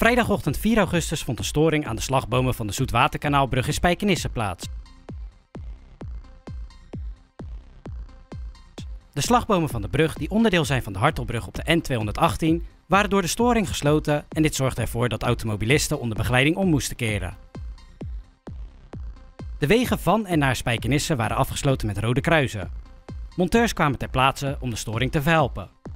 Vrijdagochtend 4 augustus vond een storing aan de slagbomen van de Zoetwaterkanaalbrug in Spijkenisse plaats. De slagbomen van de brug, die onderdeel zijn van de Hartelbrug op de N218, waren door de storing gesloten en dit zorgde ervoor dat automobilisten onder begeleiding om moesten keren. De wegen van en naar Spijkenisse waren afgesloten met rode kruisen. Monteurs kwamen ter plaatse om de storing te verhelpen.